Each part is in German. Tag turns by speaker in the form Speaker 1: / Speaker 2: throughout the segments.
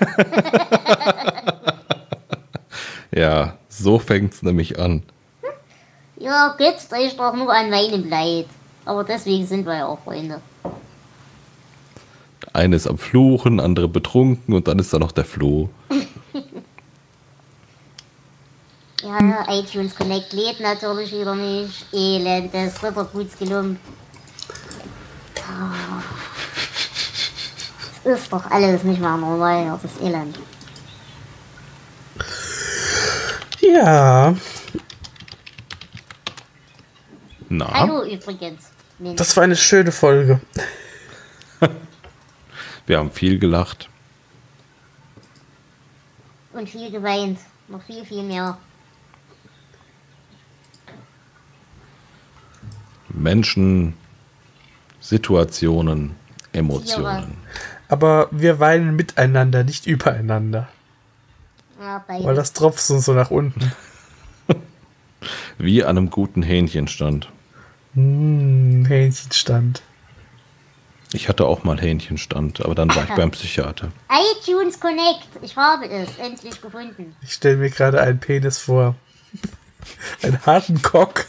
Speaker 1: Ja, so fängt's nämlich an.
Speaker 2: Ja, geht's euch doch nur an meinem Leid. Aber deswegen sind wir ja auch Freunde.
Speaker 1: Eine ist am Fluchen, andere betrunken und dann ist da noch der Flo.
Speaker 2: Ja, iTunes Connect lädt natürlich wieder nicht. Elend, das Ritterguts gelungen. Es ist doch alles nicht mehr normal, das ist Elend.
Speaker 3: Ja,
Speaker 1: Na,
Speaker 2: Hallo übrigens. Mensch.
Speaker 3: das war eine schöne Folge.
Speaker 1: wir haben viel gelacht.
Speaker 2: Und viel geweint. Noch viel, viel mehr.
Speaker 1: Menschen, Situationen, Emotionen.
Speaker 3: Aber wir weinen miteinander, nicht übereinander.
Speaker 2: Ja,
Speaker 3: Weil
Speaker 2: beides.
Speaker 3: das tropft uns so nach unten.
Speaker 1: Wie an einem guten Hähnchenstand.
Speaker 3: Hähnchenstand.
Speaker 1: Ich hatte auch mal Hähnchenstand, aber dann war ich beim Psychiater.
Speaker 2: iTunes Connect. Ich habe es endlich gefunden.
Speaker 3: Ich stelle mir gerade einen Penis vor. Einen harten Cock.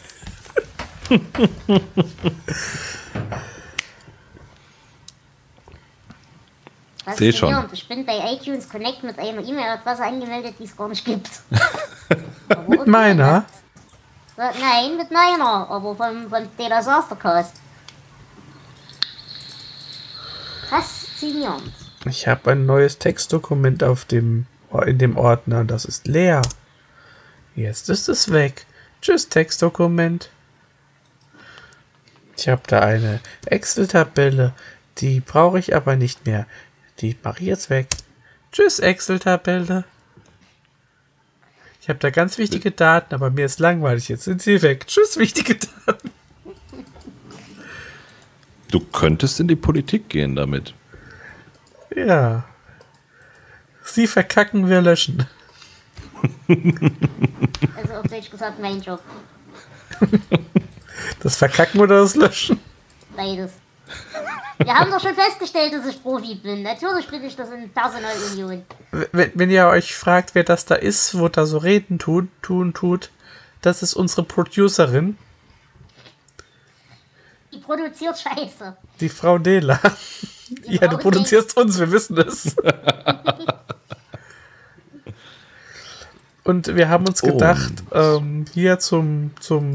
Speaker 1: Seh schon.
Speaker 2: Faszinierend. Ich bin bei iTunes Connect mit einer E-Mail-Adresse angemeldet, die es gar nicht gibt. Aber
Speaker 3: Mit
Speaker 2: okay.
Speaker 3: meiner?
Speaker 2: Nein, mit meiner, aber vom Disastercast. Faszinierend.
Speaker 3: Ich habe ein neues Textdokument in dem Ordner. Das ist leer. Jetzt ist es weg. Tschüss, Textdokument. Ich habe da eine Excel-Tabelle. Die brauche ich aber nicht mehr. Die mache ich jetzt weg. Tschüss, Excel-Tabelle. Ich habe da ganz wichtige Daten, aber mir ist langweilig. Jetzt sind sie weg. Tschüss, wichtige Daten.
Speaker 1: Du könntest in die Politik gehen damit.
Speaker 3: Ja. Sie verkacken, wir löschen.
Speaker 2: Also auf Deutsch gesagt, mein Job.
Speaker 3: Das Verkacken oder das Löschen?
Speaker 2: Beides. Wir haben doch schon festgestellt, dass ich Profi bin. Natürlich bin ich das in Personalunion.
Speaker 3: Wenn ihr euch fragt, wer das da ist, wo da so Reden tut, das ist unsere Producerin,
Speaker 2: Die produziert Scheiße.
Speaker 3: die Frau Dela. Ja, du
Speaker 2: Frau
Speaker 3: produzierst uns, wir wissen es. Und wir haben uns gedacht, hier zu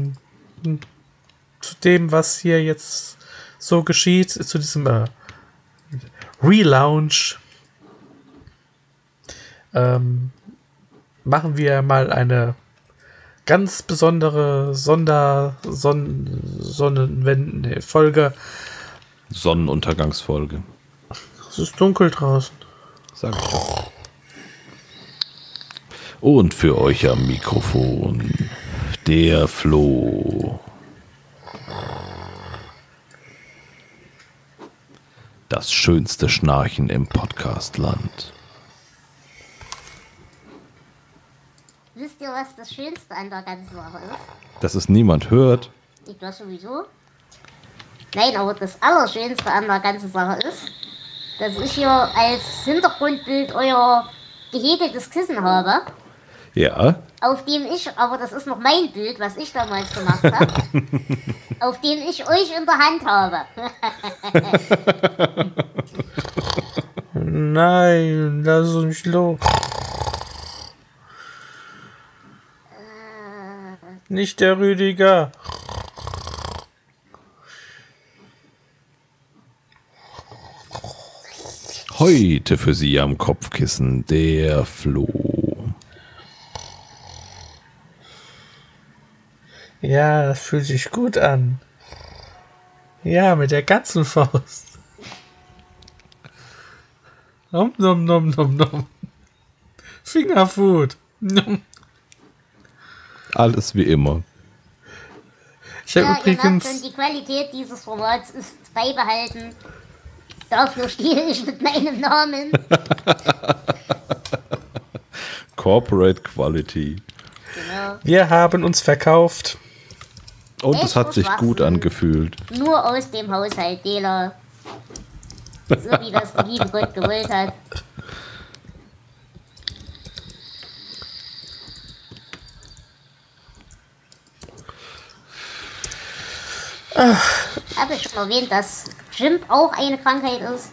Speaker 3: dem, was hier jetzt so geschieht, zu diesem Relaunch, machen wir mal eine ganz besondere Folge.
Speaker 1: Sonnenuntergangsfolge.
Speaker 3: Es ist dunkel draußen.
Speaker 1: Sag ich doch. Und für euch am Mikrofon der Flo. Das schönste Schnarchen im Podcastland.
Speaker 2: Wisst ihr, was das Schönste an der ganzen Sache ist?
Speaker 1: Dass es niemand hört.
Speaker 2: Ich das sowieso. Nein, aber das Allerschönste an der ganzen Sache ist, dass ich hier als Hintergrundbild euer gehäkeltes Kissen habe,
Speaker 1: Ja.
Speaker 2: auf dem ich, aber das ist noch mein Bild, was ich damals gemacht habe, auf dem ich euch in der Hand habe.
Speaker 3: Nein, lass uns los. Nicht der Rüdiger.
Speaker 1: Heute für Sie am Kopfkissen der Flo.
Speaker 3: Ja, das fühlt sich gut an. Ja, mit der ganzen Faust. Nom nom nom nom nom. Fingerfood. Nom.
Speaker 1: Alles wie immer.
Speaker 3: Ich habe
Speaker 2: Ja, ihr merkt schon,
Speaker 3: übrigens...
Speaker 2: die Qualität dieses Formats ist beibehalten. Dafür stehe ich mit meinem Namen.
Speaker 1: Corporate Quality.
Speaker 2: Genau.
Speaker 3: Wir haben uns verkauft.
Speaker 1: Und
Speaker 2: Echt
Speaker 1: es hat sich gut
Speaker 2: Schwachsinn.
Speaker 1: angefühlt.
Speaker 2: Nur aus dem Haushalt Dela. So wie das der liebe Gott gewollt hat. Habe ich schon erwähnt, dass Jimp auch eine Krankheit ist?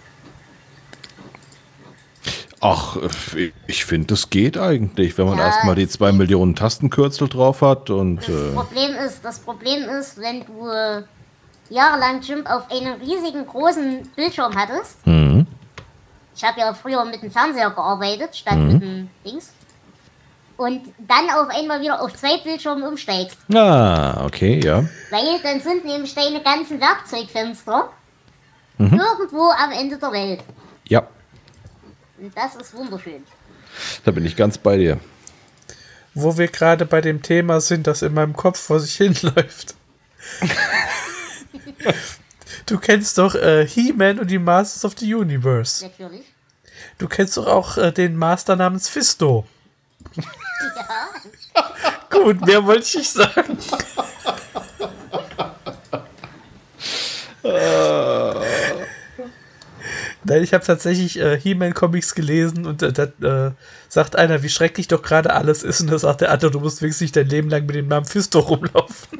Speaker 1: Ach, ich finde, das geht eigentlich, wenn man
Speaker 2: Ja,
Speaker 1: erstmal die 2 Millionen Tastenkürzel drauf hat und
Speaker 2: Das Problem ist, wenn du jahrelang Jimp auf einem riesigen großen Bildschirm hattest. Ich habe ja früher mit dem Fernseher gearbeitet, statt mit dem Dings. Und dann auf einmal wieder auf 2 Bildschirme umsteigst.
Speaker 1: okay, ja.
Speaker 2: Weil dann sind nämlich deine ganzen Werkzeugfenster irgendwo am Ende der Welt.
Speaker 1: Ja,
Speaker 2: Und das ist wunderschön.
Speaker 1: da bin ich ganz bei dir.
Speaker 3: Wo wir gerade bei dem Thema sind, das in meinem Kopf vor sich hinläuft. Du kennst doch He-Man und die Masters of the Universe.
Speaker 2: Natürlich.
Speaker 3: Du kennst doch auch den Master namens Fisto.
Speaker 2: Ja.
Speaker 3: Gut, mehr wollte ich nicht sagen. Nein, ich habe tatsächlich He-Man-Comics gelesen und da sagt einer, wie schrecklich doch gerade alles ist. Und da sagt der andere, du musst wenigstens nicht dein Leben lang mit dem Namen Fisto rumlaufen.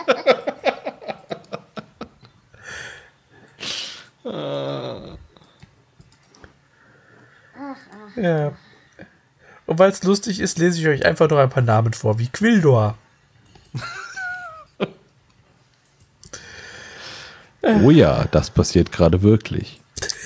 Speaker 3: Ja. Und weil es lustig ist, lese ich euch einfach noch ein paar Namen vor, wie Quildor.
Speaker 1: Oh ja, das passiert gerade wirklich.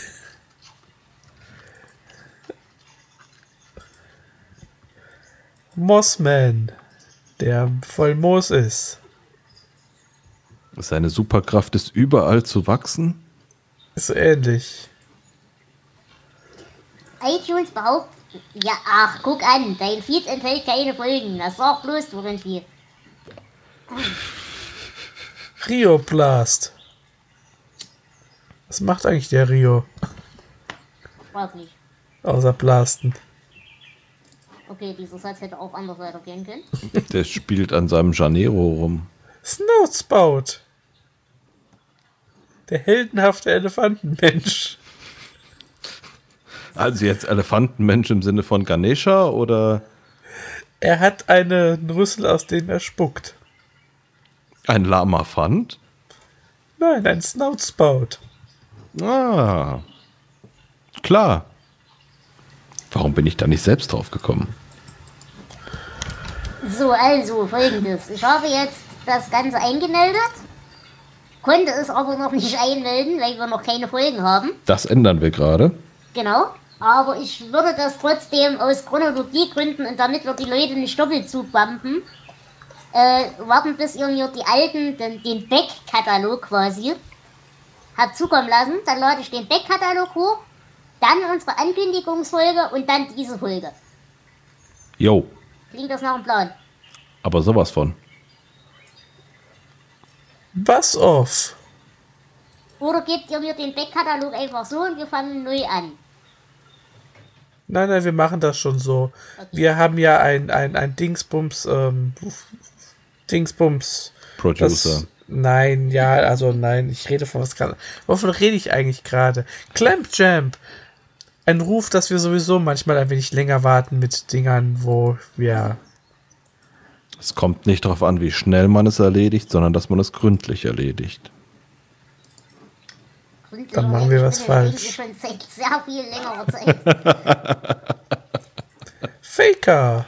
Speaker 3: Mossman, der voll Moos ist.
Speaker 1: Seine Superkraft ist überall zu wachsen.
Speaker 3: Ist so ähnlich.
Speaker 2: iTunes behauptet, ja, ach, guck an, dein Feed enthält keine Folgen. Das sag bloß du irgendwie.
Speaker 3: Rioplast. Was macht eigentlich der Rio?
Speaker 2: Frag nicht.
Speaker 3: Außer Blasten.
Speaker 2: Okay, dieser Satz hätte auch anders weitergehen können.
Speaker 1: Der spielt an seinem Janeiro rum.
Speaker 3: Snowspout. Der heldenhafte Elefantenmensch.
Speaker 1: Also jetzt Elefantenmensch im Sinne von Ganesha oder
Speaker 3: Er hat einen Rüssel, aus dem er spuckt.
Speaker 1: ein Lamafant?
Speaker 3: Nein, ein Snoutspout.
Speaker 1: Ah, klar. Warum bin ich da nicht selbst drauf gekommen?
Speaker 2: So, also folgendes. Ich habe jetzt das Ganze eingemeldet, konnte es aber noch nicht einmelden, weil wir noch keine Folgen haben.
Speaker 1: Das ändern wir gerade.
Speaker 2: Genau. Aber ich würde das trotzdem aus Chronologiegründen und damit wir die Leute nicht doppelt zubumpen, warten, bis ihr mir die alten, den Back-Katalog quasi habt zukommen lassen. Dann lade ich den Back-Katalog hoch, dann unsere Ankündigungsfolge und dann diese Folge.
Speaker 1: Jo,
Speaker 2: Klingt das nach einem Plan?
Speaker 1: aber sowas von.
Speaker 3: Was off?
Speaker 2: Oder gebt ihr mir den Back-Katalog einfach so und wir fangen neu an?
Speaker 3: Nein, wir machen das schon so. Wir haben ja ein Dingsbums,
Speaker 1: Producer.
Speaker 3: Nein, ich rede von was ganz. Wovon rede ich eigentlich gerade? Clamp Jump. Ein Ruf, dass wir sowieso manchmal ein wenig länger warten mit Dingern, wo wir.
Speaker 1: Es kommt nicht darauf an, wie schnell man es erledigt, sondern dass man es gründlich erledigt.
Speaker 3: Dann machen wir was falsch.
Speaker 2: Schon seit sehr viel längerer Zeit.
Speaker 3: Faker.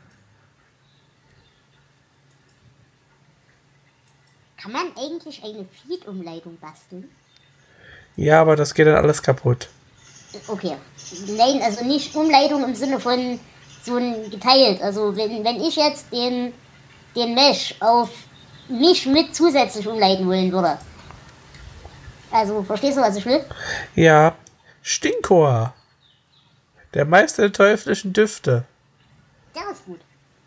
Speaker 2: Kann man eigentlich eine Feed-Umleitung basteln?
Speaker 3: Ja, aber das geht dann alles kaputt.
Speaker 2: Okay. Nein, also nicht Umleitung im Sinne von so ein geteilt. Also wenn ich jetzt den Mesh auf mich mit zusätzlich umleiten wollen würde. Also, verstehst du, was ich will?
Speaker 3: Ja. Stinkor. Der Meister der teuflischen Düfte.
Speaker 2: Der ist gut.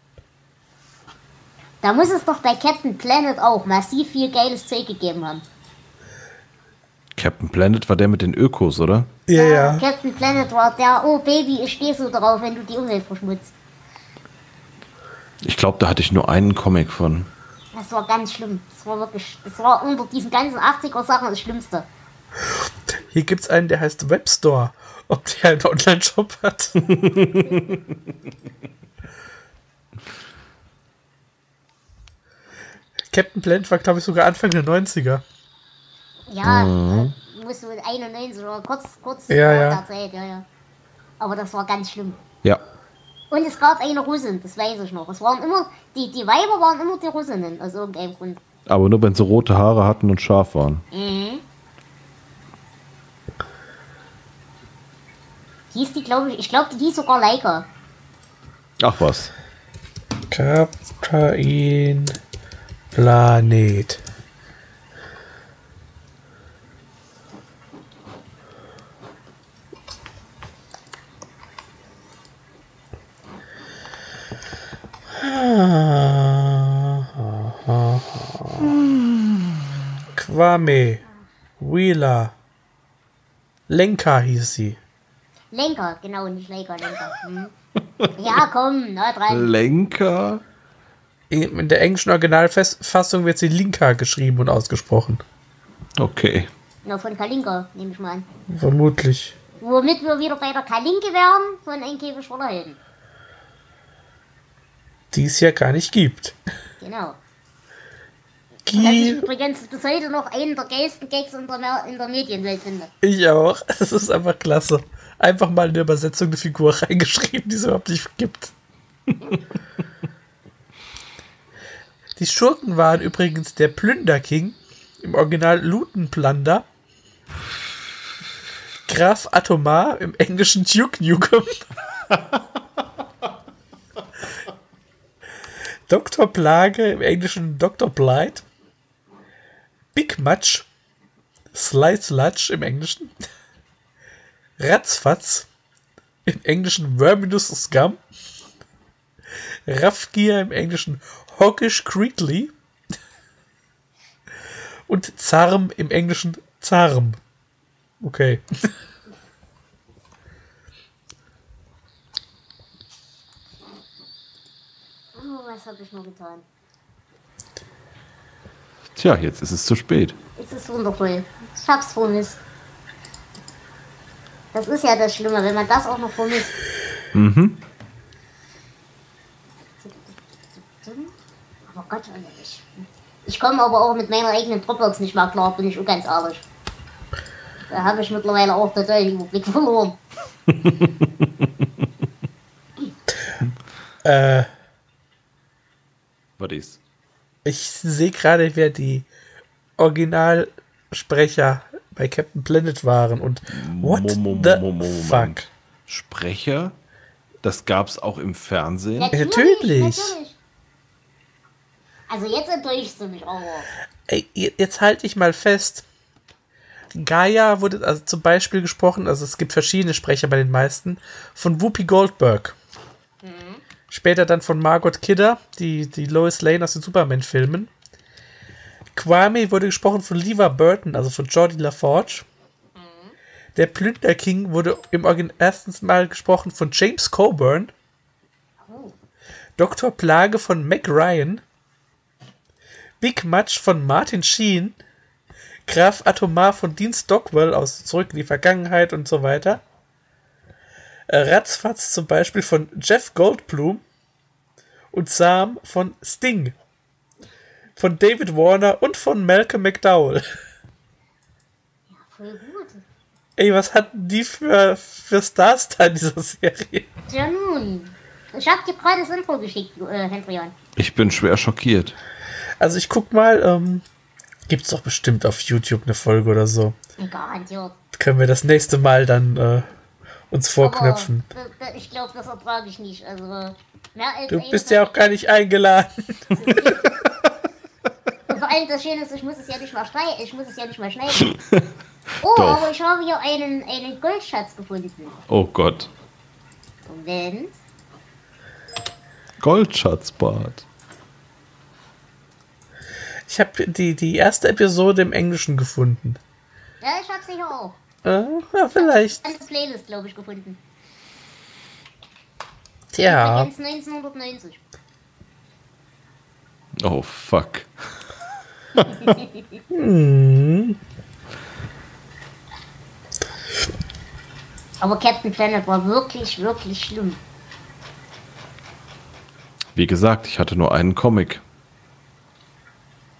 Speaker 2: Da muss es doch bei Captain Planet auch massiv viel geiles Zeug gegeben haben.
Speaker 1: Captain Planet war der mit den Ökos, oder?
Speaker 3: Ja.
Speaker 2: Captain Planet war der, oh Baby, ich stehe so drauf, wenn du die Umwelt verschmutzt.
Speaker 1: Ich glaube, da hatte ich nur einen Comic von.
Speaker 2: Das war ganz schlimm. Das war unter diesen ganzen 80er-Sachen das Schlimmste.
Speaker 3: Hier gibt's einen, der heißt Webstore. Ob der einen Online-Shop hat? Captain Planet war, glaube ich, sogar Anfang der 90er.
Speaker 2: Ja, muss so 91 oder kurz vor der Zeit, ja. Aber das war ganz schlimm.
Speaker 1: Ja.
Speaker 2: Und es gab eine Russin, das weiß ich noch. Es waren immer, die Weiber waren immer die Russinnen, aus irgendeinem Grund.
Speaker 1: Aber nur, wenn sie rote Haare hatten und scharf waren.
Speaker 2: Mhm. Hieß die, glaube ich glaube, die hieß sogar Leica.
Speaker 1: Ach was.
Speaker 3: Captain Planet. Kwame Wheeler Lenka hieß sie.
Speaker 2: Lenker, genau, nicht Leica, Lenker. Hm. Ja, komm, na dran.
Speaker 1: Lenker?
Speaker 3: In der englischen Originalfassung wird sie Linka geschrieben und ausgesprochen.
Speaker 1: Okay.
Speaker 2: Na, von Kalinka, nehme ich mal an.
Speaker 3: Vermutlich.
Speaker 2: Womit wir wieder bei der Kalinke wären, von Enke Schwollerhelden.
Speaker 3: Die es ja gar nicht gibt.
Speaker 2: Genau. Das ich übrigens bis heute noch einen der geilsten Gags in der Medienwelt finde.
Speaker 3: Ich auch. Das ist einfach klasse. Einfach mal in der Übersetzung eine Figur reingeschrieben, die es überhaupt nicht gibt. Die Schurken waren übrigens der Plünderking, im Original Lutenplunder, Graf Atomar, im Englischen Duke Nukem, Dr. Plage, im Englischen Dr. Blight, Big Match, Sly Sludge im Englischen, Ratzfatz, im Englischen Verminous Scum, Raffgier im Englischen Hawkish Creekly und Zarm im Englischen Zarm. Okay.
Speaker 2: Oh, was habe ich nur getan?
Speaker 1: Tja, jetzt ist es zu spät.
Speaker 2: Es ist wundervoll. Ich hab's vermisst. Das ist ja das Schlimme, wenn man das auch noch vermisst.
Speaker 1: Mhm.
Speaker 2: Aber Gott, ich komme aber auch mit meiner eigenen Dropbox nicht mehr klar, bin ich auch ganz ehrlich. Da habe ich mittlerweile auch total den Überblick verloren.
Speaker 1: Was ist?
Speaker 3: Ich sehe gerade, wer die Originalsprecher bei Captain Planet waren und what the fuck?
Speaker 1: Sprecher? Das gab's auch im Fernsehen?
Speaker 3: Natürlich.
Speaker 2: Also jetzt enttäuschst du mich aber.
Speaker 3: Ey, jetzt halte ich mal fest. Gaia wurde also zum Beispiel gesprochen, also es gibt verschiedene Sprecher bei den meisten, von Whoopi Goldberg. Später dann von Margot Kidder, die Lois Lane aus den Superman-Filmen. Kwame wurde gesprochen von Levar Burton, also von Geordie LaForge. Der Plünderking wurde im erstens Mal gesprochen von James Coburn. Dr. Plage von Meg Ryan. Big Match von Martin Sheen. Graf Atomar von Dean Stockwell aus Zurück in die Vergangenheit und so weiter. Ratzfatz zum Beispiel von Jeff Goldblum. Und Sam von Sting. Von David Warner und von Malcolm McDowell.
Speaker 2: Ja, voll gut.
Speaker 3: Ey, was hatten die für Stars da in dieser Serie?
Speaker 2: Ja nun, ich hab dir gerade das Intro geschickt, Hendrian.
Speaker 1: Ich bin schwer schockiert.
Speaker 3: Also ich guck mal, gibt's doch bestimmt auf YouTube eine Folge oder so.
Speaker 2: Garantiert.
Speaker 3: Können wir das nächste Mal dann uns vorknöpfen.
Speaker 2: Aber ich glaube, das ertrage ich nicht. Also mehr als
Speaker 3: Du bist ja auch gar nicht eingeladen.
Speaker 2: Und vor allem das Schöne ist, ich muss es ja nicht mal schneiden. Oh,
Speaker 1: Doch.
Speaker 2: aber ich habe hier einen Goldschatz gefunden.
Speaker 1: Oh Gott.
Speaker 2: Moment.
Speaker 1: Goldschatzbart.
Speaker 3: Ich habe die erste Episode im Englischen gefunden.
Speaker 2: Ja, ich habe sie hier auch.
Speaker 3: Ja, vielleicht.
Speaker 2: Eine Playlist, glaube ich, gefunden.
Speaker 3: Tja.
Speaker 2: Übrigens 1990.
Speaker 1: Oh fuck.
Speaker 2: Aber Captain Planet war wirklich, wirklich schlimm.
Speaker 1: Wie gesagt, ich hatte nur einen Comic.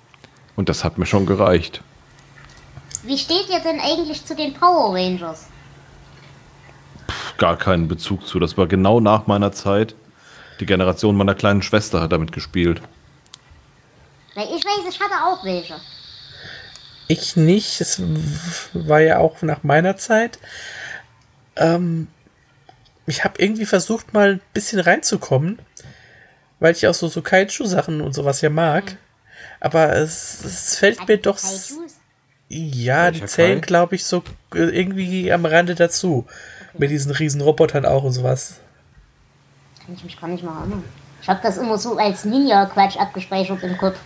Speaker 1: Und das hat mir schon gereicht.
Speaker 2: Wie steht ihr denn eigentlich zu den Power Rangers?
Speaker 1: Gar keinen Bezug zu. Das war genau nach meiner Zeit. Die Generation meiner kleinen Schwester hat damit gespielt.
Speaker 2: Weil ich weiß, ich hatte auch welche.
Speaker 3: Ich nicht. Es war ja auch nach meiner Zeit. Ich habe irgendwie versucht, mal ein bisschen reinzukommen, weil ich auch so Kaiju-Sachen und sowas ja mag. Aber es fällt mir doch...
Speaker 2: Kaijus?
Speaker 3: Ja, die
Speaker 1: Welcher
Speaker 3: zählen,
Speaker 1: Kai?
Speaker 3: glaube ich, so irgendwie am Rande dazu. Mit diesen riesen Robotern auch und sowas.
Speaker 2: Kann ich mich gar nicht mehr erinnern. Ich habe das immer so als Ninja-Quatsch abgespeichert im Kopf.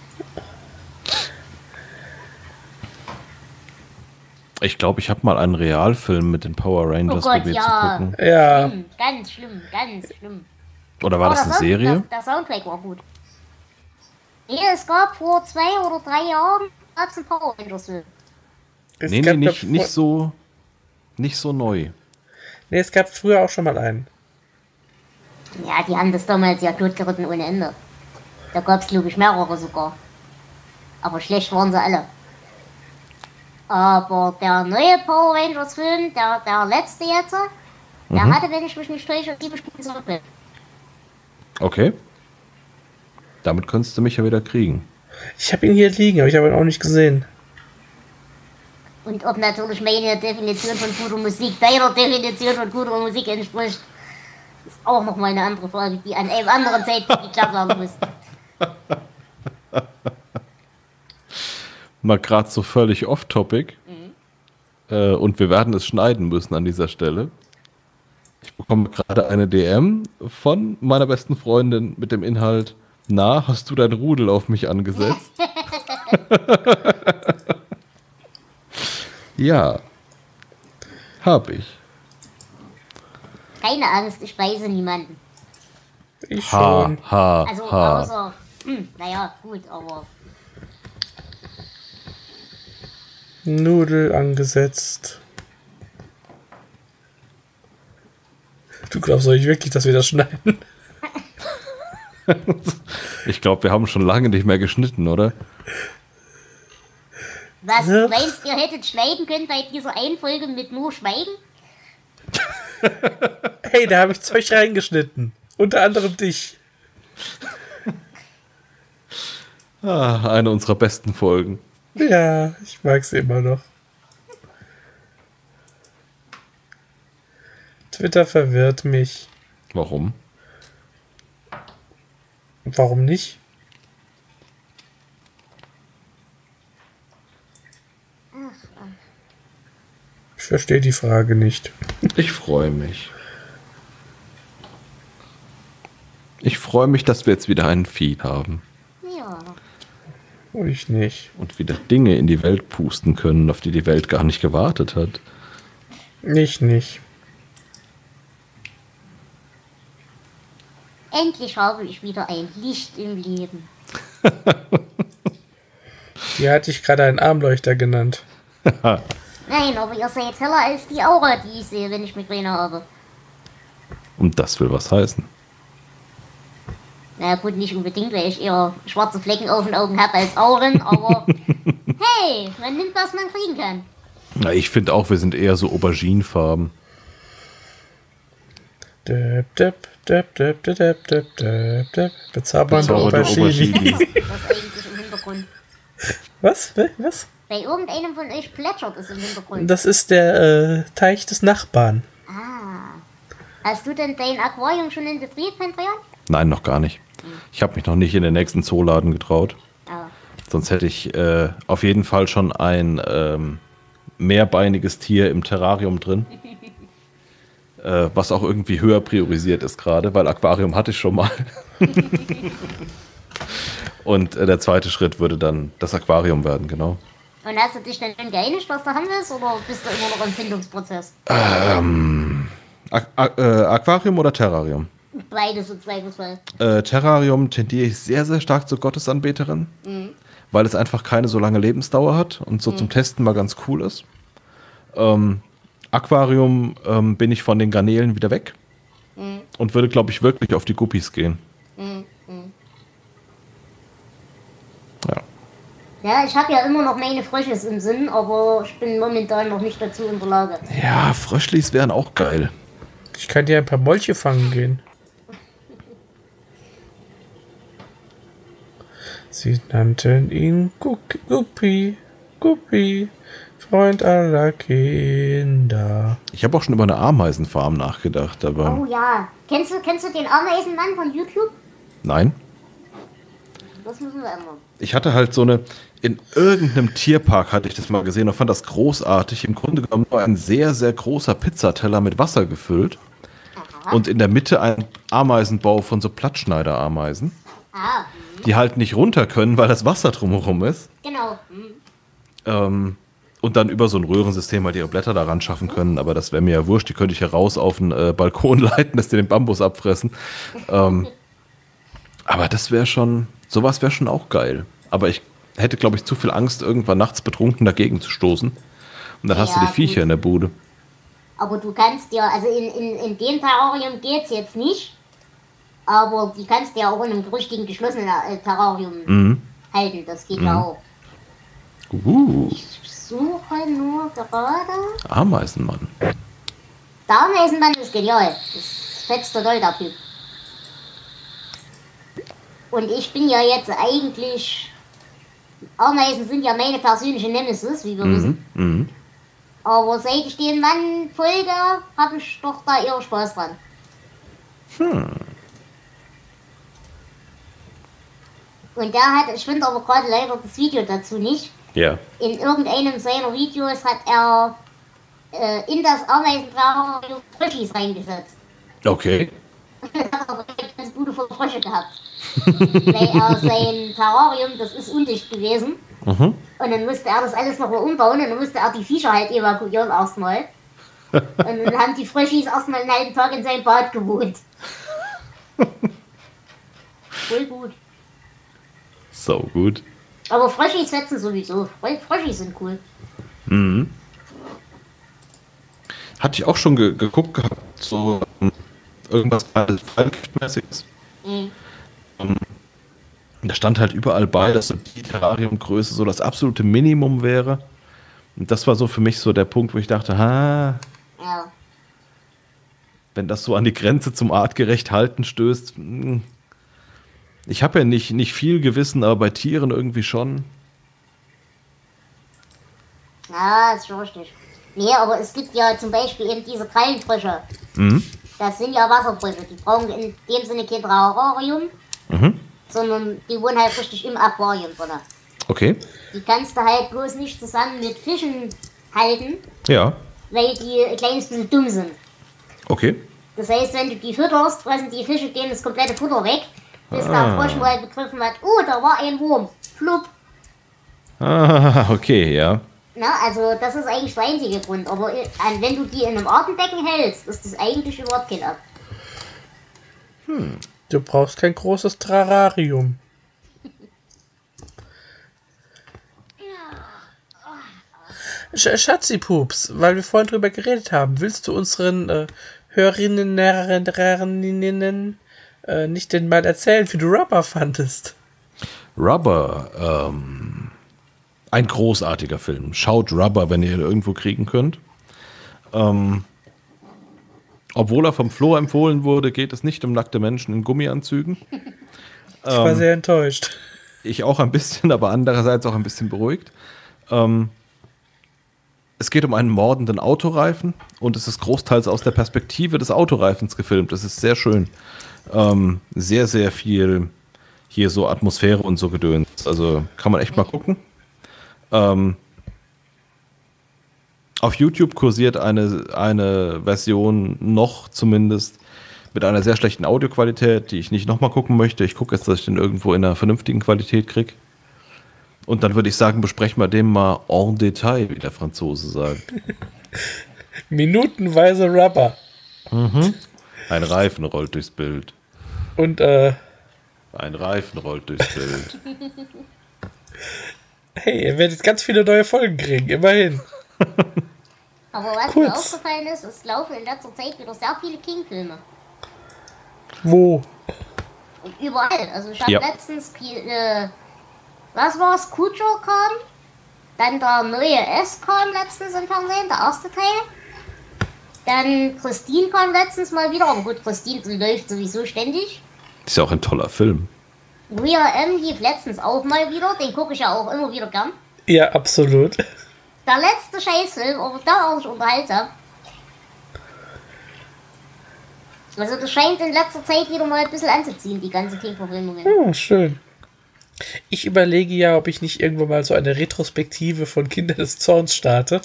Speaker 1: Ich glaube, ich habe mal einen Realfilm mit den Power Rangers
Speaker 2: Oh Gott,
Speaker 1: probiert
Speaker 2: ja.
Speaker 1: zu gucken.
Speaker 3: Ja,
Speaker 2: Schlimm, ganz schlimm, ganz schlimm.
Speaker 1: Oder war das eine Serie?
Speaker 2: Der Soundtrack war gut. Nee, es gab vor 2 oder 3 Jahren gab's einen Power Rangers Film.
Speaker 3: es
Speaker 1: Nee,
Speaker 3: gab
Speaker 1: nicht
Speaker 3: davor-
Speaker 1: nicht so neu.
Speaker 3: Nee, es gab früher auch schon mal einen.
Speaker 2: Ja, die haben das damals ja totgeritten ohne Ende. Da gab's, glaube ich, mehrere sogar. Aber schlecht waren sie alle. Aber der neue Power Rangers Film, der letzte jetzt, der hatte, wenn ich mich nicht täusche, 7 Stunden zurück.
Speaker 1: Okay. Damit könntest du mich ja wieder kriegen.
Speaker 3: Ich habe ihn hier liegen, aber ich habe ihn auch nicht gesehen.
Speaker 2: Und ob natürlich meine Definition von guter Musik deiner Definition von guter Musik entspricht, ist auch nochmal eine andere Frage, die an einem anderen Zeitpunkt geklärt werden muss.
Speaker 1: Mal gerade so völlig off-topic. Und wir werden es schneiden müssen an dieser Stelle. Ich bekomme gerade eine DM von meiner besten Freundin mit dem Inhalt: Na, hast du dein Rudel auf mich angesetzt? Ja, hab ich.
Speaker 2: Keine Angst, ich weise niemanden.
Speaker 3: Ich
Speaker 1: Ha,
Speaker 3: schon.
Speaker 1: ha,
Speaker 2: Also
Speaker 1: ha.
Speaker 2: außer, naja, gut, aber
Speaker 3: Nudel angesetzt. Du glaubst doch nicht wirklich, dass wir das schneiden?
Speaker 1: Ich glaube, wir haben schon lange nicht mehr geschnitten, oder?
Speaker 2: was,
Speaker 3: Ja.
Speaker 2: du meinst, ihr hättet schneiden können bei dieser einen Folge mit nur Schweigen?
Speaker 3: Hey, da habe ich Zeug reingeschnitten. Unter anderem dich.
Speaker 1: Eine unserer besten Folgen.
Speaker 3: Ja, ich mag sie immer noch. Twitter verwirrt mich.
Speaker 1: Warum?
Speaker 3: Warum nicht? Ich verstehe die Frage nicht.
Speaker 1: Ich freue mich. Ich freue mich, dass wir jetzt wieder einen Feed haben
Speaker 2: Ja.
Speaker 3: Und ich nicht.
Speaker 1: und wieder Dinge in die Welt pusten können, auf die die Welt gar nicht gewartet hat.
Speaker 3: Ich nicht.
Speaker 2: Endlich habe ich wieder ein Licht im Leben.
Speaker 3: Hier hatte ich gerade einen Armleuchter genannt.
Speaker 2: Nein, aber ihr seid heller als die Aura, die ich sehe, wenn ich Migräne habe.
Speaker 1: Und das will was heißen.
Speaker 2: Na gut, nicht unbedingt, weil ich eher schwarze Flecken auf den Augen habe als Auren, aber hey, man nimmt, was man kriegen kann.
Speaker 1: Na, ich finde auch, wir sind eher so Auberginefarben.
Speaker 3: Döp, döp, döp, döp, döp, döp, döp, döp, döp. Bezaubernde
Speaker 1: Bezaubernde
Speaker 3: Aubergine.
Speaker 1: Aubergine.
Speaker 2: Was eigentlich im Hintergrund.
Speaker 3: Was? Was?
Speaker 2: Bei irgendeinem von euch plätschert es im Hintergrund.
Speaker 3: Das ist der Teich des Nachbarn.
Speaker 2: Ah. Hast du denn dein Aquarium schon in Betrieb, Pendrian?
Speaker 1: Nein, noch gar nicht. Ich habe mich noch nicht in den nächsten Zooladen getraut.
Speaker 2: Ah.
Speaker 1: Sonst hätte ich auf jeden Fall schon ein mehrbeiniges Tier im Terrarium drin. Was auch irgendwie höher priorisiert ist gerade, weil Aquarium hatte ich schon mal. Und der zweite Schritt würde dann das Aquarium werden, genau.
Speaker 2: Und hast du dich denn schon geeinigt, was du haben willst, oder bist du immer noch im Findungsprozess?
Speaker 1: Aquarium oder Terrarium?
Speaker 2: Beides im Zweifelsfall.
Speaker 1: Terrarium tendiere ich sehr, sehr stark zur Gottesanbeterin, weil es einfach keine so lange Lebensdauer hat und so zum Testen mal ganz cool ist. Aquarium bin ich von den Garnelen wieder weg und würde, glaube ich, wirklich auf die Guppies gehen. Ja.
Speaker 2: Ja, ich habe ja immer noch meine Frösches im Sinn, aber ich bin momentan noch nicht dazu in der Lage.
Speaker 1: Ja, Fröschlis wären auch geil.
Speaker 3: Ich kann dir ein paar Molche fangen gehen. Sie nannten ihn Guppi, Guppi, Freund aller Kinder.
Speaker 1: Ich habe auch schon über eine Ameisenfarm nachgedacht, aber
Speaker 2: Oh ja. Kennst du den Ameisenmann von YouTube?
Speaker 1: nein.
Speaker 2: Das müssen wir ändern.
Speaker 1: Ich hatte halt so eine, in irgendeinem Tierpark hatte ich das mal gesehen und fand das großartig. Im Grunde genommen war ein sehr, sehr großer Pizzateller mit Wasser gefüllt
Speaker 2: Aha.
Speaker 1: und in der Mitte ein Ameisenbau von so Plattschneiderameisen,
Speaker 2: Ah,
Speaker 1: die halt nicht runter können, weil das Wasser drumherum ist.
Speaker 2: genau.
Speaker 1: Und dann über so ein Röhrensystem halt ihre Blätter daran schaffen können, aber das wäre mir ja wurscht, die könnte ich heraus auf den Balkon leiten, dass die den Bambus abfressen. Aber das wäre schon, sowas wäre schon auch geil. Aber ich hätte, glaube ich, zu viel Angst, irgendwann nachts betrunken dagegen zu stoßen. Und dann hast du
Speaker 2: Ja,
Speaker 1: die Viecher
Speaker 2: gut.
Speaker 1: in der Bude.
Speaker 2: Aber du kannst ja, also in dem Terrarium geht's jetzt nicht, aber die kannst du ja auch in einem richtigen geschlossenen Terrarium halten. Das geht ja auch. Ich suche nur gerade.
Speaker 1: Ameisenmann.
Speaker 2: Der Ameisenmann ist genial. Das fetzt total der Typ. Und ich bin ja jetzt eigentlich. Ameisen sind ja meine persönliche Nemesis, wie wir wissen. Aber seit ich den Mann folge, habe ich doch da eher Spaß dran. Und der hat, ich finde aber gerade leider das Video dazu nicht.
Speaker 1: Ja. In
Speaker 2: irgendeinem seiner Videos hat er in das Ameisenterrarium Fröschis reingesetzt.
Speaker 1: Okay.
Speaker 2: Er hat aber eine ganze Bude voll Frösche gehabt. Weil er sein Terrarium, das ist undicht gewesen. Und dann musste er das alles nochmal umbauen und dann musste er die Viecher halt evakuieren erstmal. Und dann haben die Fröschis erstmal einen halben Tag in seinem Bad gewohnt. Voll gut.
Speaker 1: So gut.
Speaker 2: Aber Fröschis fetzen sowieso. Fröschis sind cool.
Speaker 1: Hatte ich auch schon geguckt gehabt, so irgendwas Fallgiftmäßiges. Da stand halt überall bei, dass so die Terrariumgröße so das absolute Minimum wäre. Und das war so für mich so der Punkt, wo ich dachte,
Speaker 2: Ja.
Speaker 1: wenn das so an die Grenze zum artgerecht halten stößt. Ich habe ja nicht viel Gewissen, aber bei Tieren irgendwie schon.
Speaker 2: Ja, ist schon richtig. Nee, aber es gibt ja zum Beispiel eben diese Krallenfrösche. Das sind ja Wasserfrösche. Die brauchen in dem Sinne kein Terrarium, sondern die wohnen halt richtig im Aquarium drin.
Speaker 1: Okay.
Speaker 2: Die kannst du halt bloß nicht zusammen mit Fischen halten,
Speaker 1: Ja.
Speaker 2: weil die ein kleines bisschen dumm sind.
Speaker 1: Okay.
Speaker 2: Das heißt, wenn du die fütterst, fressen die Fische denen das komplette Futter weg, bis der Frosch mal begriffen hat, oh, da war ein Wurm. Flupp.
Speaker 1: Okay, ja.
Speaker 2: Na, also das ist eigentlich der einzige Grund. Aber wenn du die in einem Artenbecken hältst, ist das eigentlich überhaupt kein Ab.
Speaker 3: Du brauchst kein großes Terrarium. Schatzi-Pups, weil wir vorhin drüber geredet haben, willst du unseren Hörerinnen nicht denn mal erzählen, wie du Rubber fandest?
Speaker 1: Rubber, ein großartiger Film. Schaut Rubber, wenn ihr ihn irgendwo kriegen könnt. Obwohl er vom Flo empfohlen wurde, geht es nicht um nackte Menschen in Gummianzügen.
Speaker 3: Ich war sehr enttäuscht.
Speaker 1: Ich auch ein bisschen, aber andererseits auch ein bisschen beruhigt. Es geht um einen mordenden Autoreifen und es ist großteils aus der Perspektive des Autoreifens gefilmt. Das ist sehr schön. Sehr, sehr viel hier so Atmosphäre und so Gedöns. Also kann man echt mal gucken. Auf YouTube kursiert eine Version noch zumindest mit einer sehr schlechten Audioqualität, die ich nicht nochmal gucken möchte. Ich gucke jetzt, dass ich den irgendwo in einer vernünftigen Qualität kriege. Und dann würde ich sagen, besprechen wir den mal en Detail, wie der Franzose sagt.
Speaker 3: Minutenweise Rubber.
Speaker 1: Ein Reifen rollt durchs Bild.
Speaker 3: Und
Speaker 1: Ein Reifen rollt durchs Bild.
Speaker 3: hey, ihr werdet ganz viele neue Folgen kriegen, immerhin.
Speaker 2: Aber was mir aufgefallen ist, es laufen in letzter Zeit wieder sehr viele King-Filme.
Speaker 3: Wo?
Speaker 2: Und überall. Also ich habe letztens Was war's? Cujo kam, dann der neue S kam letztens im Fernsehen, der erste Teil. Dann Christine kam letztens mal wieder, aber gut, Christine läuft sowieso ständig.
Speaker 1: Ist ja auch ein toller Film.
Speaker 2: Weir M lief letztens auch mal wieder, den gucke ich ja auch immer wieder gern.
Speaker 3: Ja, absolut.
Speaker 2: Der letzte Scheißfilm, aber da auch nicht unterhaltsam. Also das scheint in letzter Zeit wieder mal ein bisschen anzuziehen, die ganze King-Verfilmungen.
Speaker 3: Oh, schön. Ich überlege ja, ob ich nicht irgendwann mal so eine Retrospektive von Kinder des Zorns starte.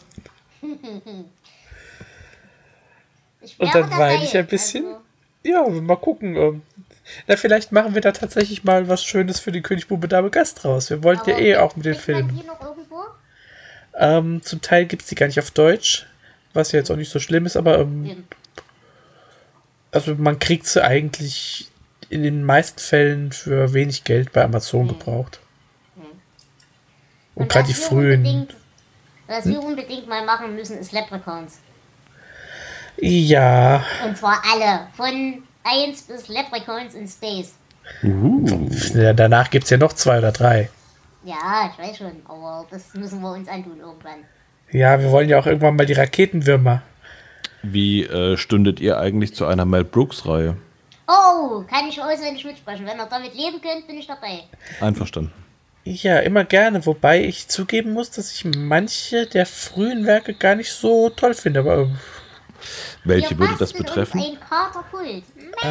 Speaker 3: Und dann weine ich ein bisschen.
Speaker 2: Also,
Speaker 3: Ja, mal gucken. Na, vielleicht machen wir da tatsächlich mal was Schönes für die König Bube Dame Gast raus. Wir wollten ja eh auch mit den
Speaker 2: kriegt man
Speaker 3: Filmen.
Speaker 2: die noch irgendwo?
Speaker 3: Zum Teil gibt es die gar nicht auf Deutsch, was ja jetzt auch nicht so schlimm ist, aber also man kriegt sie eigentlich in den meisten Fällen für wenig Geld bei Amazon gebraucht. Und gerade die frühen.
Speaker 2: Was wir unbedingt mal machen müssen, ist Leprechauns.
Speaker 3: Ja.
Speaker 2: Und zwar alle. Von 1 bis Leprechauns in Space.
Speaker 3: Ja, danach gibt es ja noch 2 oder 3.
Speaker 2: Ja, ich weiß schon, aber das müssen wir uns antun irgendwann.
Speaker 3: Ja, wir wollen ja auch irgendwann mal die Raketenwürmer.
Speaker 1: Wie stündet ihr eigentlich zu einer Mel Brooks-Reihe?
Speaker 2: Oh, kann ich auswendig mitsprechen. Wenn ihr damit leben könnt, bin ich dabei.
Speaker 1: Einverstanden.
Speaker 3: Ja, immer gerne, wobei ich zugeben muss, dass ich manche der frühen Werke gar nicht so toll finde, aber
Speaker 1: Welche würde das betreffen?
Speaker 2: Ein Katerkult.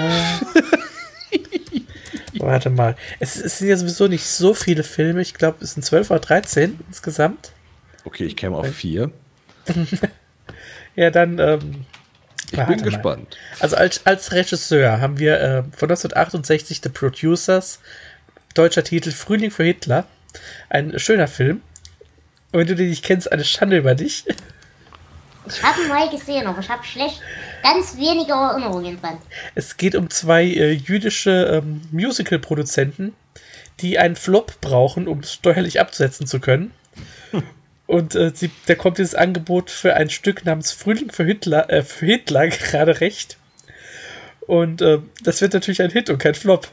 Speaker 3: warte mal. Es sind ja sowieso nicht so viele Filme, ich glaube, es sind 12 oder 13 insgesamt.
Speaker 1: Okay, ich käme auf 4.
Speaker 3: Ja, dann,
Speaker 1: Ich bin gespannt.
Speaker 3: Also als Regisseur haben wir von 1968 The Producers, deutscher Titel Frühling für Hitler. Ein schöner Film. Und wenn du den nicht kennst, eine Schande über dich.
Speaker 2: Ich habe ihn mal gesehen, aber ich habe ganz wenige Erinnerungen dran.
Speaker 3: Es geht um 2 jüdische Musical-Produzenten, die einen Flop brauchen, um es steuerlich abzusetzen zu können. Und da kommt dieses Angebot für ein Stück namens Frühling für Hitler gerade recht. Und das wird natürlich ein Hit und kein Flop.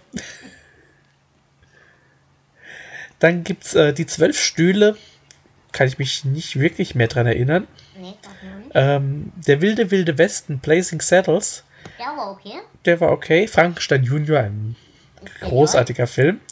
Speaker 3: Dann gibt es die 12 Stühle. Kann ich mich nicht wirklich mehr dran erinnern.
Speaker 2: Nee, sag mir nicht.
Speaker 3: Der wilde Westen, Blazing Saddles.
Speaker 2: Der war okay.
Speaker 3: Der war okay. Frankenstein Junior, ein großartiger Film.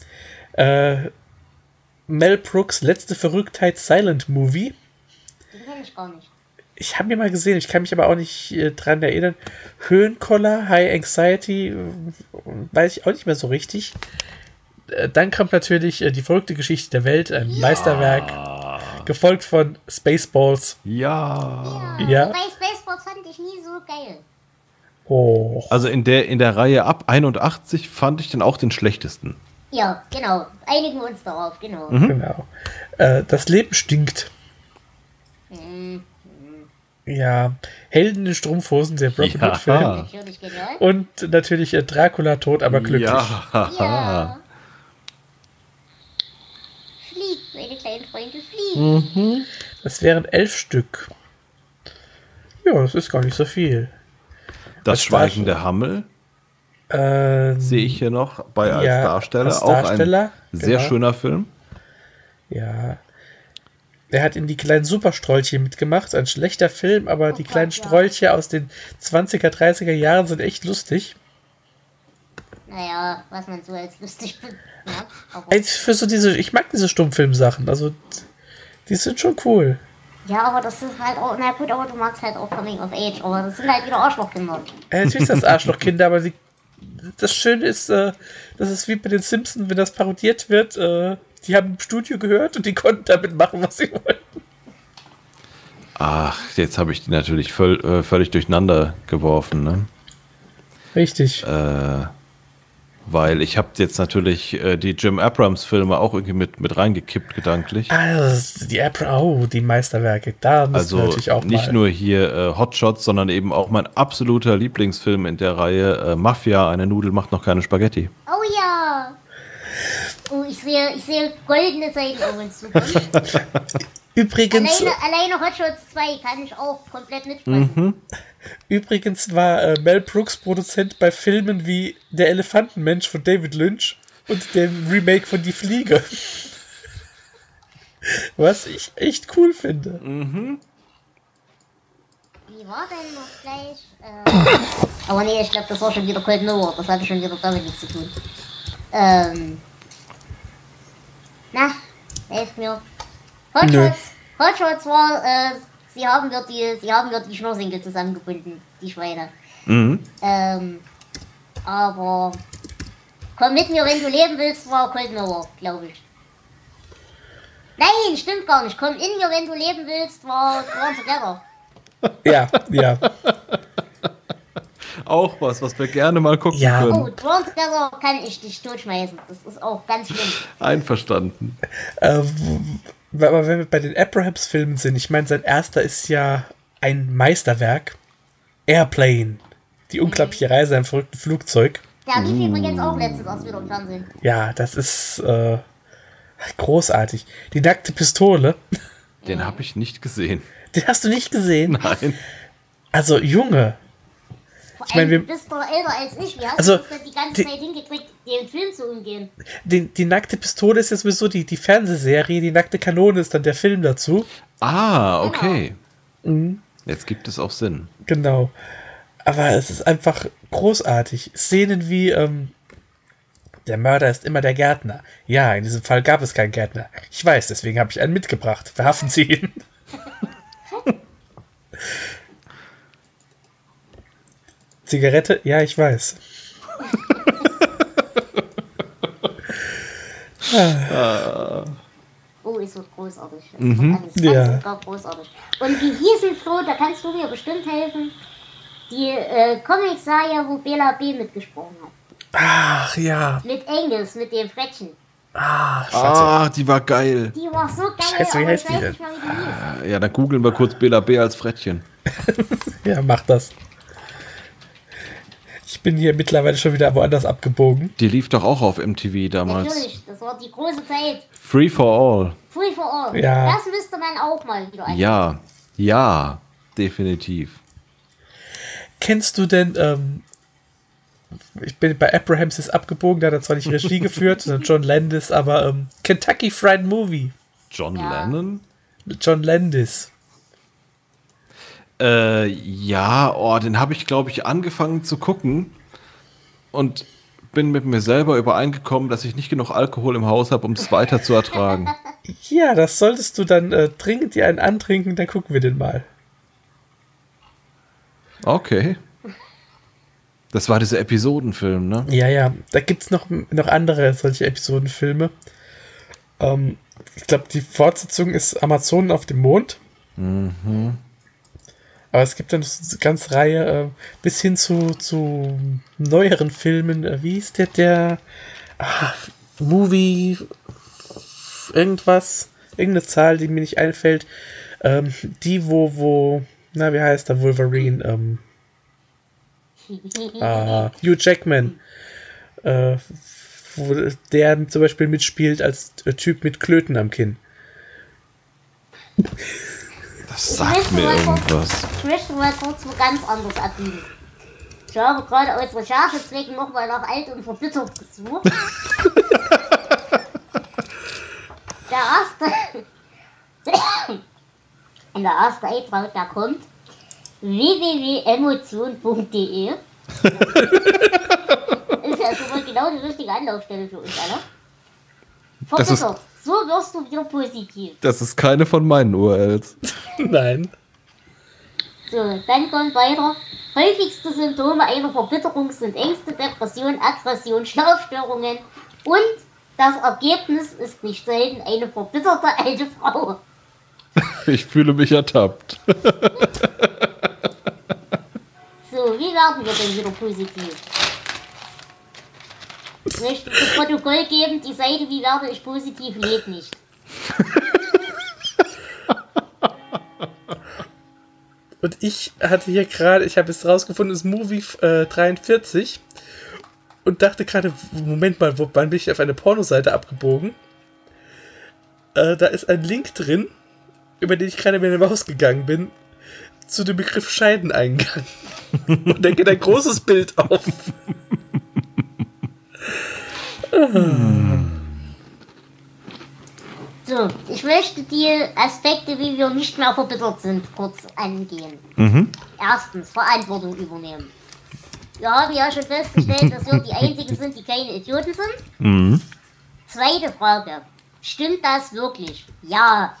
Speaker 3: Mel Brooks letzte Verrücktheit Silent Movie.
Speaker 2: Den kenne ich gar nicht.
Speaker 3: Ich habe ihn mal gesehen, ich kann mich aber auch nicht dran erinnern. Höhenkoller, High Anxiety, weiß ich auch nicht mehr so richtig. Dann kommt natürlich die verrückte Geschichte der Welt, ein Meisterwerk, gefolgt von Spaceballs.
Speaker 1: Ja.
Speaker 3: Ja.
Speaker 2: Wobei Spaceballs fand ich nie so geil.
Speaker 3: Oh.
Speaker 1: Also in der Reihe ab 81 fand ich den auch den schlechtesten.
Speaker 2: Ja, genau. Einigen wir uns darauf, genau.
Speaker 3: Genau. Das Leben stinkt. Ja. Helden in Strumpfhosen, der Robin Hood Film.
Speaker 2: Natürlich genial.
Speaker 3: Und natürlich Dracula tot, aber glücklich.
Speaker 1: Ja.
Speaker 2: Ja. Fliegt, meine kleinen Freunde, fliegt.
Speaker 3: Das wären 11 Stück. Ja, das ist gar nicht so viel.
Speaker 1: Das Schweigen der Hammel sehe ich hier noch als
Speaker 3: ja,
Speaker 1: Darsteller.
Speaker 3: als
Speaker 1: Auch
Speaker 3: Darsteller,
Speaker 1: ein sehr
Speaker 3: genau.
Speaker 1: schöner Film.
Speaker 3: Ja. Er hat in die kleinen Superstrolche mitgemacht. Ein schlechter Film, aber die kleinen Strolche aus den 20er, 30er Jahren sind echt lustig.
Speaker 2: Naja, was man so als lustig findet. Ja,
Speaker 3: Für so ich mag diese Stummfilmsachen. Also, die sind schon cool.
Speaker 2: ja, aber das ist halt auch, na gut, aber du magst halt auch Coming of Age, aber das sind halt wieder Arschlochkinder.
Speaker 3: Natürlich ist das Arschlochkinder, aber das Schöne ist, das ist wie bei den Simpsons, wenn das parodiert wird, die haben im Studio gehört und die konnten damit machen, was sie wollten.
Speaker 1: Ach, jetzt habe ich die natürlich völlig durcheinander geworfen, ne?
Speaker 3: Richtig.
Speaker 1: Weil ich habe jetzt natürlich die Jim Abrams-Filme auch irgendwie mit reingekippt, gedanklich.
Speaker 3: Also, die Meisterwerke, da müssen wir
Speaker 1: Also
Speaker 3: natürlich auch
Speaker 1: nicht
Speaker 3: mal.
Speaker 1: nur hier Hot Shots, sondern eben auch mein absoluter Lieblingsfilm in der Reihe, Mafia, eine Nudel macht noch keine Spaghetti.
Speaker 2: Oh ja! Oh, ich sehe goldene Seiten auf uns zukommen.
Speaker 3: Übrigens
Speaker 2: Alleine Hot Shots 2 kann ich auch komplett mitsprechen.
Speaker 3: Übrigens war Mel Brooks Produzent bei Filmen wie Der Elefantenmensch von David Lynch und dem Remake von Die Fliege. Was ich echt cool finde.
Speaker 2: Wie war denn noch gleich? Aber nee, ich glaube, das war schon wieder Cold Mirror. Das hatte schon wieder damit nichts zu tun. Na, helft mir. Hot
Speaker 3: Nö.
Speaker 2: Shots war, sie haben wir die Schnürsenkel zusammengebunden, die Schweine. Aber komm mit mir, wenn du leben willst, war Cold Mirror, glaube ich. Nein, stimmt gar nicht. Komm in mir, wenn du leben willst, war Drawn Together.
Speaker 3: Ja.
Speaker 1: Auch was wir gerne mal gucken
Speaker 3: Ja.
Speaker 1: können.
Speaker 2: Oh, Drawn Together kann ich dich totschmeißen. Das ist auch ganz schlimm.
Speaker 1: Einverstanden.
Speaker 3: Aber wenn wir bei den Abrahams-Filmen sind, ich meine, sein erster ist ja ein Meisterwerk. Airplane. Die unglaubliche Reise im verrückten Flugzeug.
Speaker 2: Der lief übrigens auch letztens erst wieder im Fernsehen.
Speaker 3: Ja, das ist großartig. Die nackte Pistole.
Speaker 1: Den habe ich nicht gesehen.
Speaker 3: Den hast du nicht gesehen?
Speaker 1: Nein.
Speaker 3: Also, Junge.
Speaker 2: Vor
Speaker 3: Ich meine,
Speaker 2: allem, du bist doch älter als ich. Wie hast
Speaker 3: Also,
Speaker 2: du das denn die ganze Zeit hingekriegt, den Film zu umgehen?
Speaker 3: Die nackte Pistole ist ja sowieso die Fernsehserie. Die nackte Kanone ist dann der Film dazu.
Speaker 1: Ah, okay. Jetzt gibt es auch Sinn.
Speaker 3: Genau. Aber es ist einfach großartig. Szenen wie, der Mörder ist immer der Gärtner. Ja, in diesem Fall gab es keinen Gärtner. Ich weiß, deswegen habe ich einen mitgebracht. Verhaften Sie ihn. Zigarette? Ja, ich weiß.
Speaker 2: Oh, ist so großartig. Das ist alles
Speaker 3: Ja.
Speaker 2: ganz und gar großartig. Und die hießen, Flo, da kannst du mir bestimmt helfen, die Comic-Serie, wo Bela B. mitgesprochen hat.
Speaker 3: Ach, ja.
Speaker 2: Mit Angus, mit dem Frettchen.
Speaker 1: Ah, die war geil.
Speaker 2: Die war so geil,
Speaker 3: Scheiße, wie
Speaker 2: aber
Speaker 3: heißt
Speaker 2: ich
Speaker 3: die
Speaker 2: weiß
Speaker 3: denn?
Speaker 2: nicht mehr, wie die hieß.
Speaker 1: Ja, dann googeln wir kurz Bela B. als Frettchen.
Speaker 3: Ja, mach das. Ich bin hier mittlerweile schon wieder woanders abgebogen.
Speaker 1: Die lief doch auch auf MTV damals.
Speaker 2: Natürlich, das war die große Zeit.
Speaker 1: Free for all.
Speaker 2: Free for all.
Speaker 3: Ja.
Speaker 2: Das müsste man auch mal wieder
Speaker 1: Ja, definitiv.
Speaker 3: Kennst du denn, ich bin bei Abrahams ist abgebogen, da hat er zwar nicht Regie geführt, sondern John Landis, aber Kentucky Fried Movie
Speaker 1: John
Speaker 2: Ja.
Speaker 1: Lennon?
Speaker 3: mit John Landis.
Speaker 1: Ja, den habe ich, glaube ich, angefangen zu gucken und bin mit mir selber übereingekommen, dass ich nicht genug Alkohol im Haus habe, um es weiter zu ertragen.
Speaker 3: Ja, das solltest du dann dringend dir einen antrinken, dann gucken wir den mal.
Speaker 1: Okay. Das war dieser Episodenfilm, ne?
Speaker 3: Ja, da gibt es noch andere solche Episodenfilme. Ich glaube, die Fortsetzung ist Amazonen auf dem Mond. Aber es gibt dann eine ganze Reihe bis hin zu neueren Filmen. Wie ist der Movie irgendwas? Irgendeine Zahl, die mir nicht einfällt. Die, wo wie heißt der Wolverine? Hugh Jackman. Wo der zum Beispiel mitspielt als Typ mit Klöten am Kinn.
Speaker 1: Das sagt mir irgendwas.
Speaker 2: Ich möchte mal kurz wo ganz anderes abbiegen. Ich habe gerade aus Recherchezwecken nochmal nach alt und verbittert gesucht. Der erste Eintrag, der kommt, www.emotion.de. Ist ja schon mal genau die richtige Anlaufstelle für uns alle.
Speaker 1: Das ist-
Speaker 2: Verbittert. So wirst du wieder positiv.
Speaker 1: Das ist keine von meinen URLs.
Speaker 3: Nein.
Speaker 2: So, dann kommt weiter. Häufigste Symptome einer Verbitterung sind Ängste, Depression, Aggression, Schlafstörungen und das Ergebnis ist nicht selten eine verbitterte alte Frau.
Speaker 1: Ich fühle mich ertappt.
Speaker 2: So, wie werden wir denn wieder positiv? Ich möchte zu Protokoll geben, die Seite Wie werde ich positiv lädt nicht.
Speaker 3: Und ich hatte hier gerade, ich habe es rausgefunden, das Movie 43 und dachte gerade, Moment mal, wann bin ich auf eine Pornoseite abgebogen? Da ist ein Link drin, über den ich gerade mit der Maus gegangen bin, zu dem Begriff Scheideneingang. Und da geht ein großes Bild auf.
Speaker 2: So, So, ich möchte die Aspekte, wie wir nicht mehr verbittert sind, kurz angehen. Erstens, Verantwortung übernehmen. Wir haben ja schon festgestellt, dass wir die Einzigen sind, die keine Idioten sind. Zweite Frage. Stimmt das wirklich? Ja.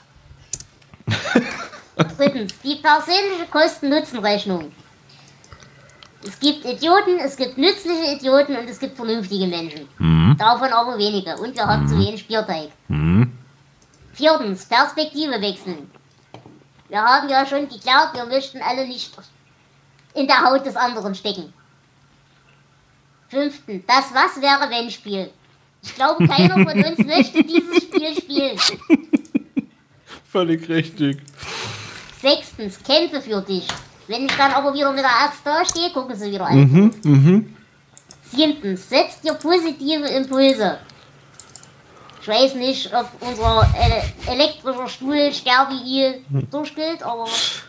Speaker 2: Drittens, die persönliche Kosten-Nutzen-Rechnung. Es gibt Idioten, es gibt nützliche Idioten und es gibt vernünftige Menschen. Davon aber wenige. Und wir haben zu wenig Bierteig. Viertens, Perspektive wechseln. Wir haben ja schon geklärt, wir möchten alle nicht in der Haut des anderen stecken. Fünftens, das Was wäre wenn Spiel. Ich glaube, keiner von uns möchte dieses Spiel spielen.
Speaker 1: Völlig richtig.
Speaker 2: Sechstens, Kämpfe für dich. Wenn ich dann aber wieder mit der Axt dastehe, gucken sie wieder an. Siebtens, setz dir positive Impulse. Ich weiß nicht, ob unser elektrischer Stuhl Sterbi durchgeht, aber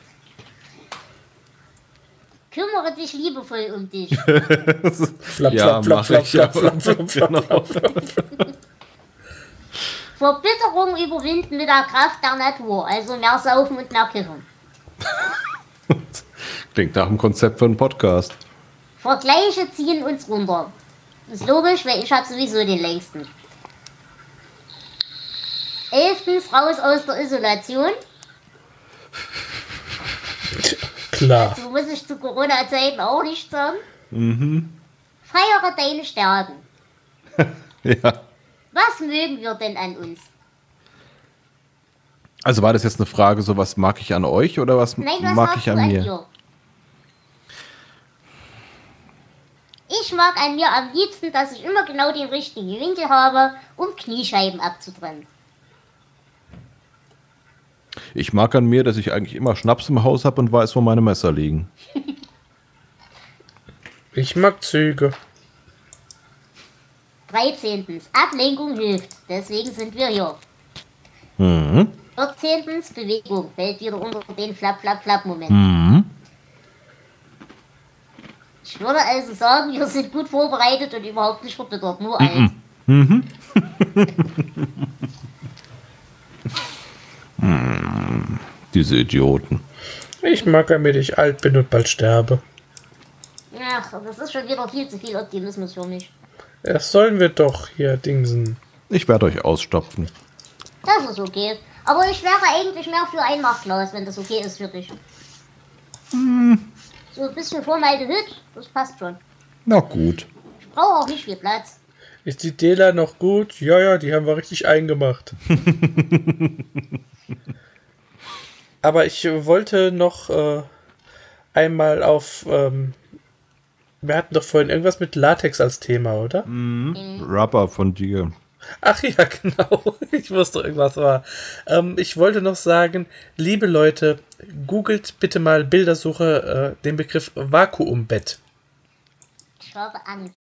Speaker 2: kümmere dich liebevoll um dich.
Speaker 3: Flap,
Speaker 1: Ja,
Speaker 3: flap,
Speaker 1: mach
Speaker 3: flap,
Speaker 1: ich,
Speaker 3: flap,
Speaker 1: aber-
Speaker 3: flap, flap, flap, flap.
Speaker 2: Verbitterung überwinden mit der Kraft der Natur, also mehr saufen und mehr kiffen.
Speaker 1: Klingt nach einem Konzept für einen Podcast.
Speaker 2: Vergleiche ziehen uns runter. Ist logisch, weil ich habe sowieso den längsten. 11. Raus aus der Isolation.
Speaker 3: Klar.
Speaker 2: So muss ich zu Corona-Zeiten auch nicht sagen. Feiere deine Stärken.
Speaker 1: Ja.
Speaker 2: Was mögen wir denn an uns?
Speaker 1: Also war das jetzt eine Frage, so was mag ich an euch oder was
Speaker 2: Nein, was
Speaker 1: mag
Speaker 2: magst
Speaker 1: ich
Speaker 2: du
Speaker 1: an
Speaker 2: an
Speaker 1: mir?
Speaker 2: dir? Ich mag an mir am liebsten, dass ich immer genau den richtigen Winkel habe, um Kniescheiben abzutrennen.
Speaker 1: Ich mag an mir, dass ich eigentlich immer Schnaps im Haus habe und weiß, wo meine Messer liegen.
Speaker 3: Ich mag Züge.
Speaker 2: 13. Ablenkung hilft, deswegen sind wir hier. 14. Bewegung fällt wieder unter den Flap-Flap-Flap-Moment. Ich würde also sagen, wir sind gut vorbereitet und überhaupt nicht verbittert, nur alt.
Speaker 1: Diese Idioten.
Speaker 3: Ich mag an mir, dass ich alt bin und bald sterbe.
Speaker 2: Ach, das ist schon wieder viel zu viel Optimismus für mich.
Speaker 3: Das sollen wir doch hier dingsen.
Speaker 1: Ich werde euch ausstopfen.
Speaker 2: Das ist okay. Aber ich wäre eigentlich mehr für ein Machglas, wenn das okay ist für dich. So ein bisschen Formaldehyd, das passt schon.
Speaker 1: Na gut.
Speaker 2: Ich brauche auch nicht viel Platz.
Speaker 3: Ist die Dela noch gut? Ja, ja, die haben wir richtig eingemacht. Aber ich wollte noch einmal auf... wir hatten doch vorhin irgendwas mit Latex als Thema, oder?
Speaker 1: Rubber von dir.
Speaker 3: Ach ja, genau. Ich wusste, irgendwas war. Ich wollte noch sagen, liebe Leute, googelt bitte mal Bildersuche den Begriff Vakuumbett.
Speaker 2: Ich habe Angst.